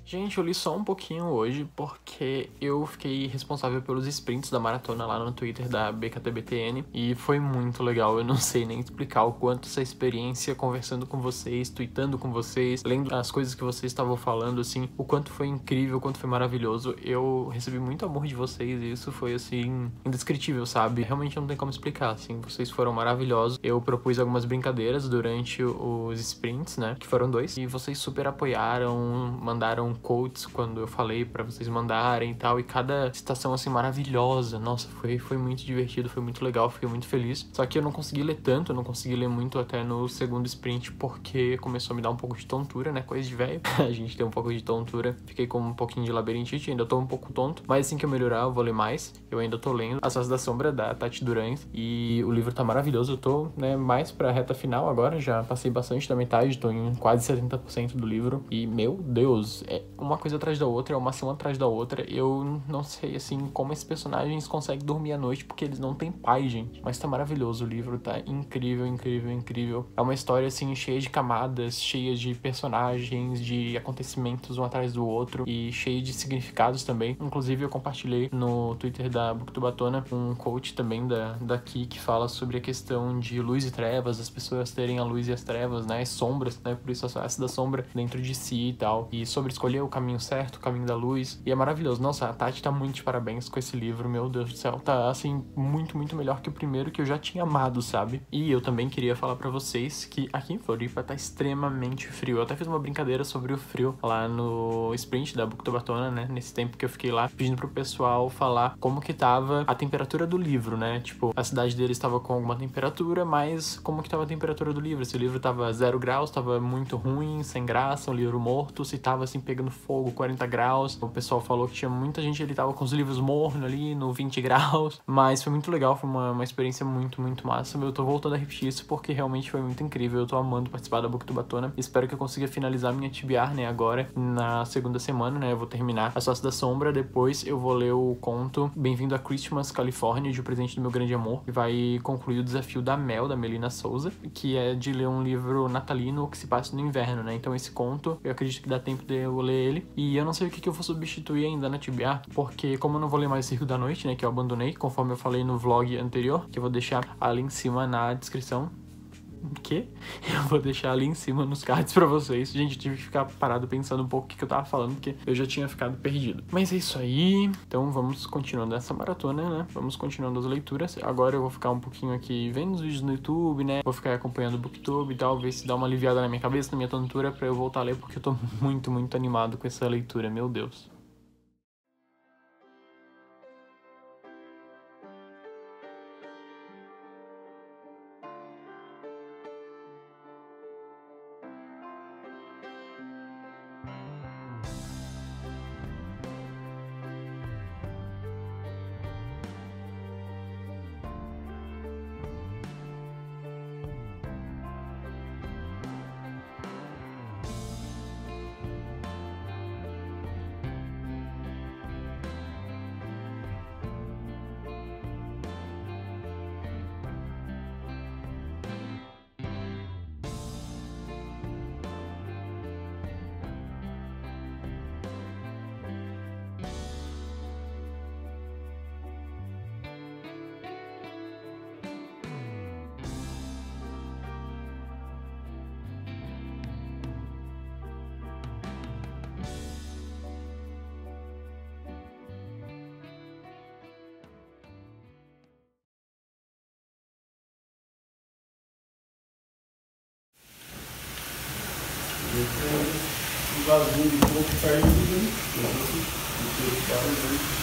Gente, eu li só um pouquinho hoje porque eu fiquei responsável pelos sprints da maratona lá no Twitter da BKTBTN e foi muito legal. Eu não sei nem explicar o quanto essa experiência, conversando com vocês, tweetando com vocês, lendo as coisas que vocês estavam falando, assim, o quanto foi incrível, o quanto foi maravilhoso. Eu recebi muito amor de vocês e isso foi, assim, indescritível, sabe? Realmente não tem como explicar, assim, vocês foram maravilhosos. Eu propus algumas brincadeiras durante os sprints, né, que foram 2, e vocês super apoiaram, mandaram quotes quando eu falei pra vocês mandarem e tal, e cada citação, assim, maravilhosa. Nossa, foi muito divertido, foi muito legal, fiquei muito feliz. Só que eu não consegui ler tanto, eu não consegui ler muito até no segundo sprint, porque começou a me dar um pouco de tontura, né, coisa de velho. A gente tem um pouco de tontura, fiquei com um pouquinho de labirintite, ainda tô um pouco tonto, mas assim que eu melhorar eu vou ler mais. Eu ainda tô lendo As Faces da Sombra, da Tati Durães, e o livro tá maravilhoso. Eu tô, né, mais pra reta final agora, já passei bastante da metade, tô em quase 70% do livro, e meu Deus, é uma coisa atrás da outra, é uma ação atrás da outra. Eu não sei, assim, como esses personagens conseguem dormir à noite, porque eles não têm paz, gente. Mas tá maravilhoso o livro, tá incrível, incrível, incrível. É uma história, assim, cheia de camadas, cheia de personagens, de acontecimentos um atrás do outro, e cheia de significados também. Inclusive, eu compartilhei no Twitter da Booktubatona um quote também da Ki, que fala sobre a questão de luz e trevas, as pessoas terem a luz e as trevas, né, as sombras, né, por isso a face da sombra dentro de si e tal, e sobre escolher o caminho certo, o caminho da luz, e é maravilhoso. Nossa, a Tati tá muito de parabéns com esse livro, meu Deus do céu, tá, assim, muito, muito melhor que o primeiro, que eu já tinha amado, sabe? E eu também queria falar pra vocês que aqui em Floripa tá extremamente frio. Eu até fiz uma brincadeira sobre o frio lá no sprint da Booktubatona, né, nesse tempo que eu fiquei lá, pedindo pro pessoal falar como que tava a temperatura do livro, né, tipo, a cidade deles tava com alguma temperatura, mas como que tava a temperatura do livro? Se o livro tava 0 graus, tava muito ruim, sem graça, um livro morto, se tava assim pegando fogo, 40 graus. O pessoal falou que tinha muita gente, ele tava com os livros mornos ali no 20 graus, mas foi muito legal, foi uma experiência muito, muito massa. Eu tô voltando a repetir isso porque realmente foi muito incrível, eu tô amando participar da Booktubatona. Espero que eu consiga finalizar minha TBR, né, agora na segunda semana, né, eu vou terminar A Face da Sombra, depois eu vou ler o conto Bem-vindo a Christmas, Califórnia, de O Presente do Meu Grande Amor, e vai concluir o desafio da Mel, da Melina Souza, que é de ler um livro natalino que se passa no inverno, né, então esse conto, eu acredito que dá tempo de eu ler ele, e eu não sei o que eu vou substituir ainda na TBR, porque como eu não vou ler mais Circo da Noite, né, que eu abandonei, conforme eu falei no vlog anterior, que eu vou deixar ali em cima na descrição, que eu vou deixar ali em cima nos cards pra vocês. Gente, eu tive que ficar parado pensando um pouco o que eu tava falando, porque eu já tinha ficado perdido. Mas é isso aí. Então vamos continuando essa maratona, né? Vamos continuando as leituras. Agora eu vou ficar um pouquinho aqui vendo os vídeos no YouTube, né? Vou ficar acompanhando o Booktube e tal, ver se dá uma aliviada na minha cabeça, na minha tontura, pra eu voltar a ler, porque eu tô muito, muito animado com essa leitura, meu Deus. Um vazio de pouco perdido, né?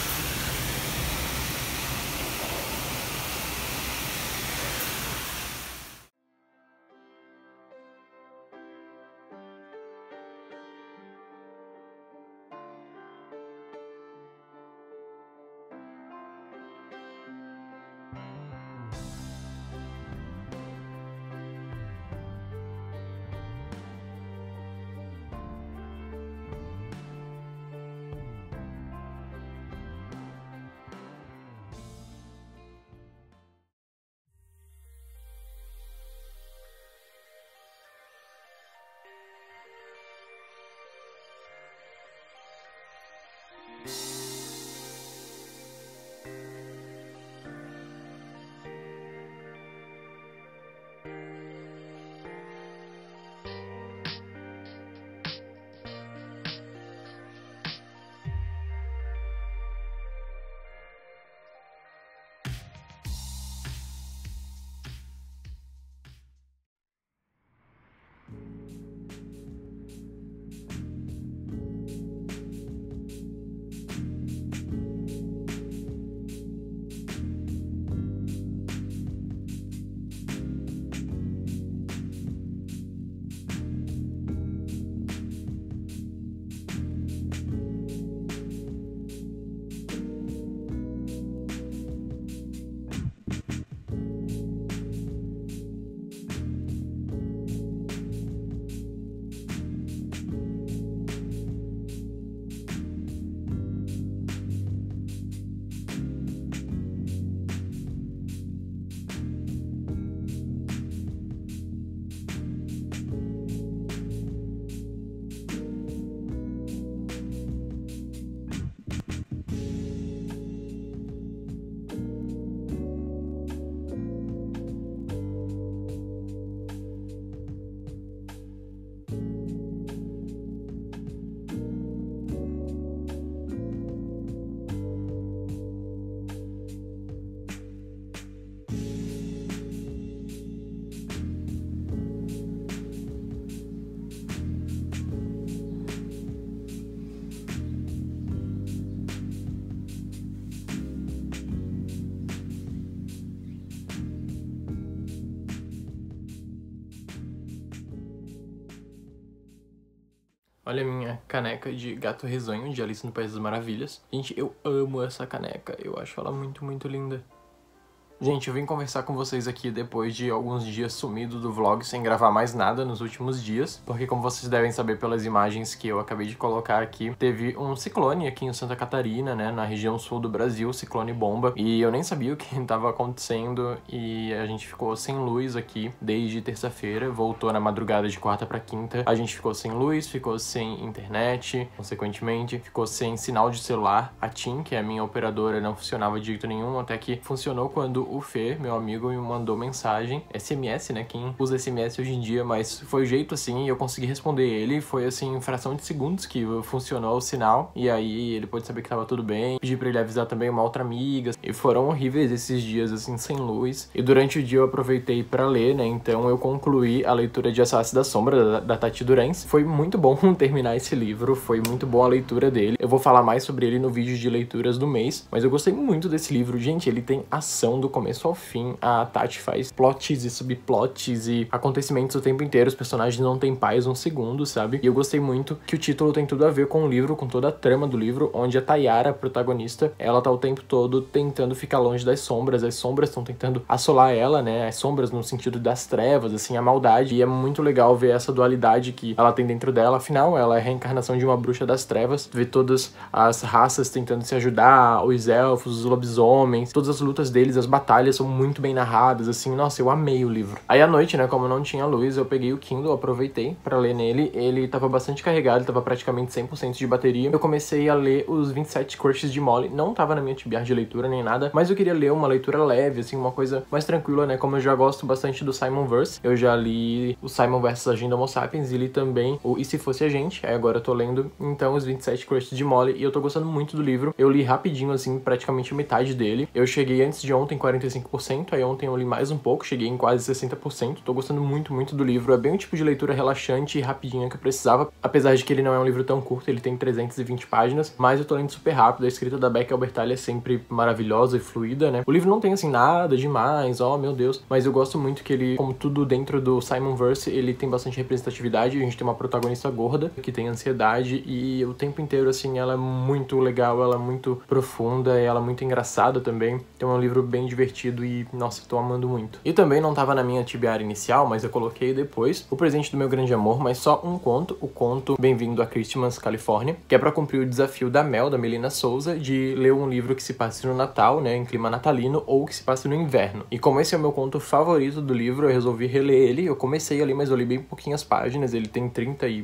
Olha a minha caneca de gato risonho de Alice no País das Maravilhas. Gente, eu amo essa caneca. Eu acho ela muito, muito linda. Gente, eu vim conversar com vocês aqui depois de alguns dias sumido do vlog, sem gravar mais nada nos últimos dias, porque como vocês devem saber pelas imagens que eu acabei de colocar aqui, teve um ciclone aqui em Santa Catarina, né, na região sul do Brasil, ciclone bomba, e eu nem sabia o que estava acontecendo e a gente ficou sem luz aqui desde terça-feira, voltou na madrugada de quarta para quinta, a gente ficou sem luz, ficou sem internet, consequentemente, ficou sem sinal de celular, a TIM, que é a minha operadora, não funcionava de jeito nenhum, até que funcionou quando o Fê, meu amigo, me mandou mensagem, SMS, né, quem usa SMS hoje em dia, mas foi o jeito assim, e eu consegui responder ele, foi assim, em fração de segundos que funcionou o sinal, e aí ele pôde saber que tava tudo bem, pedi pra ele avisar também uma outra amiga, e foram horríveis esses dias, assim, sem luz, e durante o dia eu aproveitei pra ler, né, então eu concluí a leitura de As Faces da Sombra, da Tati Durães, foi muito bom terminar esse livro, foi muito boa a leitura dele, eu vou falar mais sobre ele no vídeo de leituras do mês, mas eu gostei muito desse livro, gente, ele tem ação do começo ao fim, a Tati faz plots e subplots e acontecimentos o tempo inteiro, os personagens não têm paz um segundo, sabe? E eu gostei muito que o título tem tudo a ver com o livro, com toda a trama do livro, onde a Tayara, a protagonista, ela tá o tempo todo tentando ficar longe das sombras, as sombras estão tentando assolar ela, né? As sombras no sentido das trevas, assim, a maldade, e é muito legal ver essa dualidade que ela tem dentro dela, afinal, ela é a reencarnação de uma bruxa das trevas, ver todas as raças tentando se ajudar, os elfos, os lobisomens, todas as lutas deles, as batalhas são muito bem narradas, assim, nossa, eu amei o livro. Aí à noite, né, como não tinha luz, eu peguei o Kindle, aproveitei pra ler nele, ele tava bastante carregado, ele tava praticamente 100% de bateria. Eu comecei a ler os 27 Crushes de Molly, não tava na minha TBR de leitura nem nada, mas eu queria ler uma leitura leve, assim, uma coisa mais tranquila, né, como eu já gosto bastante do Simon Verse, eu já li o Simon vs Agenda Homo Sapiens e li também o E Se Fosse a Gente, aí agora eu tô lendo, então, os 27 Crushes de Molly, e eu tô gostando muito do livro, eu li rapidinho, assim, praticamente metade dele, eu cheguei antes de ontem 45%, aí ontem eu li mais um pouco, cheguei em quase 60%, tô gostando muito, muito do livro, é bem o tipo de leitura relaxante e rapidinha que eu precisava, apesar de que ele não é um livro tão curto, ele tem 320 páginas, mas eu tô lendo super rápido, a escrita da Becky Albertalli é sempre maravilhosa e fluida, né? O livro não tem, assim, nada demais, oh meu Deus, mas eu gosto muito que ele, como tudo dentro do Simon Verse, ele tem bastante representatividade, a gente tem uma protagonista gorda, que tem ansiedade, e o tempo inteiro, assim, ela é muito legal, ela é muito profunda, ela é muito engraçada também, então é um livro bem divertido e, nossa, tô amando muito. E também não tava na minha TBR inicial, mas eu coloquei depois O Presente do Meu Grande Amor, mas só um conto, o conto Bem-vindo a Christmas, Califórnia, que é pra cumprir o desafio da Mel, da Melina Souza, de ler um livro que se passe no Natal, né, em clima natalino, ou que se passe no inverno. E como esse é o meu conto favorito do livro, eu resolvi reler ele, eu comecei ali, mas eu li bem pouquinhas páginas, ele tem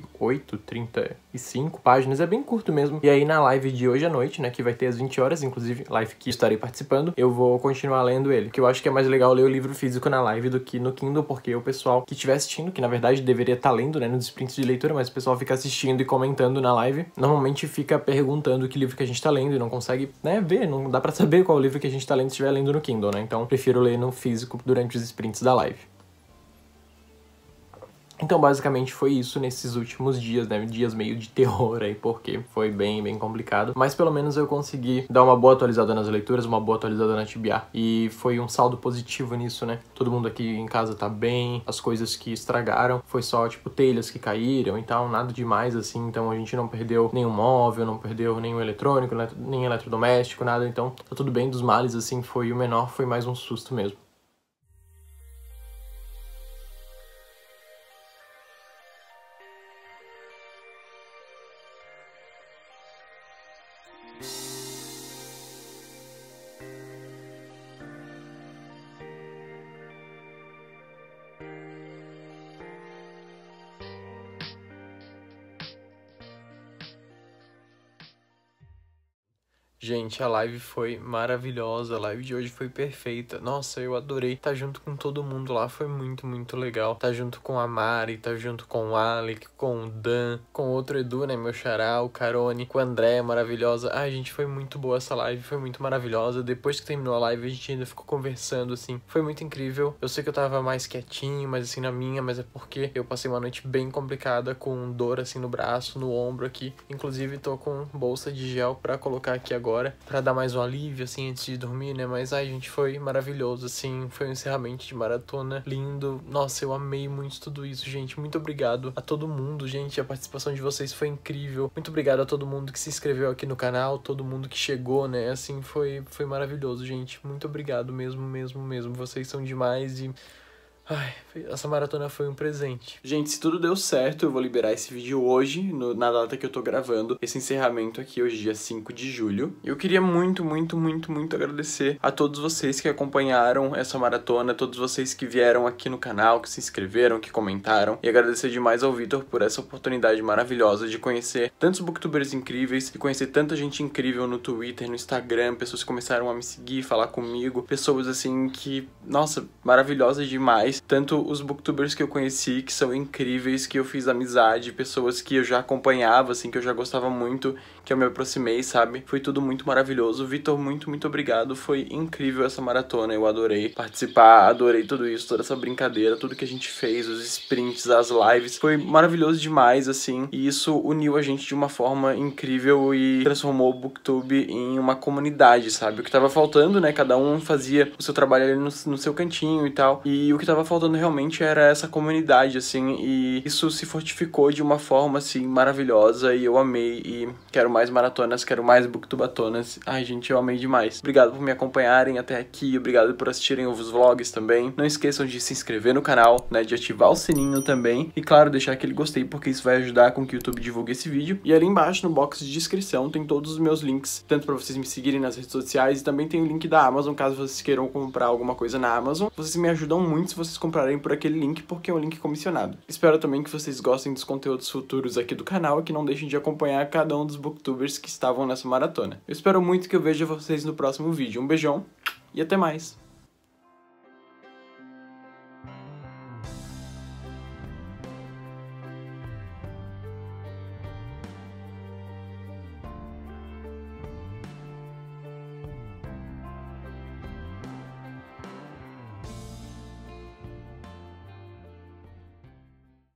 38, 35 páginas, é bem curto mesmo. E aí na live de hoje à noite, né, que vai ter às 20 horas, inclusive live que estarei participando, eu vou continuar lendo ele, que eu acho que é mais legal ler o livro físico na live do que no Kindle, porque o pessoal que estiver assistindo, que na verdade deveria estar lendo, né, nos sprints de leitura, mas o pessoal fica assistindo e comentando na live, normalmente fica perguntando que livro que a gente tá lendo e não consegue, né, ver, não dá pra saber qual livro que a gente tá lendo se estiver lendo no Kindle, né, então prefiro ler no físico durante os sprints da live. Então, basicamente, foi isso nesses últimos dias, né? Dias meio de terror aí, porque foi bem, bem complicado. Mas, pelo menos, eu consegui dar uma boa atualizada nas leituras, uma boa atualizada na TBR. E foi um saldo positivo nisso, né? Todo mundo aqui em casa tá bem, as coisas que estragaram foi só, tipo, telhas que caíram e tal, nada demais, assim. Então, a gente não perdeu nenhum móvel, não perdeu nenhum eletrônico, nem eletrodoméstico, nada. Então, tá tudo bem dos males, assim, foi o menor, foi mais um susto mesmo. Gente, a live foi maravilhosa, a live de hoje foi perfeita. Nossa, eu adorei estar junto com todo mundo lá, foi muito, muito legal. Tá junto com a Mari, tá junto com o Alec, com o Dan, com o outro Edu, né, meu xará, o Carone, com a André, maravilhosa. Ai, gente, foi muito boa essa live, foi muito maravilhosa. Depois que terminou a live, a gente ainda ficou conversando, assim, foi muito incrível. Eu sei que eu tava mais quietinho, mas assim, na minha, mas é porque eu passei uma noite bem complicada, com dor, assim, no braço, no ombro aqui. Inclusive, tô com bolsa de gel pra colocar aqui agora agora, pra dar mais um alívio, assim, antes de dormir, né? Mas, ai, gente, foi maravilhoso, assim, foi um encerramento de maratona lindo. Nossa, eu amei muito tudo isso, gente. Muito obrigado a todo mundo, gente. A participação de vocês foi incrível. Muito obrigado a todo mundo que se inscreveu aqui no canal, todo mundo que chegou, né? Assim, foi maravilhoso, gente. Muito obrigado mesmo. Vocês são demais e... ai, essa maratona foi um presente. Gente, se tudo deu certo, eu vou liberar esse vídeo hoje, na data que eu tô gravando esse encerramento aqui, hoje dia 5 de julho. Eu queria muito agradecer a todos vocês que acompanharam essa maratona, todos vocês que vieram aqui no canal, que se inscreveram, que comentaram. E agradecer demais ao Vitor por essa oportunidade maravilhosa de conhecer tantos booktubers incríveis, de conhecer tanta gente incrível no Twitter, no Instagram, pessoas que começaram a me seguir, falar comigo, pessoas assim que, nossa, maravilhosas demais. Tanto os booktubers que eu conheci, que são incríveis, que eu fiz amizade, pessoas que eu já acompanhava, assim, que eu já gostava muito, que eu me aproximei, sabe? Foi tudo muito maravilhoso. Vitor, muito obrigado. Foi incrível essa maratona, eu adorei participar, adorei tudo isso, toda essa brincadeira, tudo que a gente fez, os sprints, as lives. Foi maravilhoso demais, assim, e isso uniu a gente de uma forma incrível e transformou o Booktube em uma comunidade, sabe? O que tava faltando, né? Cada um fazia o seu trabalho ali no seu cantinho e tal, e o que tava faltando realmente era essa comunidade, assim, e isso se fortificou de uma forma, assim, maravilhosa, e eu amei, e quero mais maratonas, quero mais booktubatonas. Ai, gente, eu amei demais. Obrigado por me acompanharem até aqui, obrigado por assistirem os vlogs também. Não esqueçam de se inscrever no canal, né, de ativar o sininho também, e claro, deixar aquele gostei, porque isso vai ajudar com que o YouTube divulgue esse vídeo. E ali embaixo, no box de descrição, tem todos os meus links, tanto pra vocês me seguirem nas redes sociais, e também tem o link da Amazon, caso vocês queiram comprar alguma coisa na Amazon. Vocês me ajudam muito se vocês comprarem por aquele link, porque é um link comissionado. Espero também que vocês gostem dos conteúdos futuros aqui do canal e que não deixem de acompanhar cada um dos booktubers que estavam nessa maratona. Eu espero muito que eu veja vocês no próximo vídeo. Um beijão e até mais!